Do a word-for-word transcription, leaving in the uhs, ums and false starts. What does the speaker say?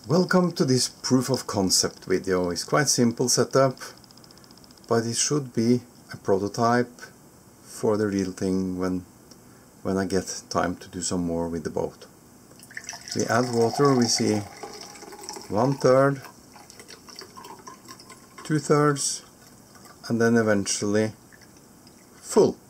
Welcome to this proof of concept video. It's quite simple setup, but it should be a prototype for the real thing when when I get time to do some more with the boat. We add water, we see one third, two thirds, and then eventually full.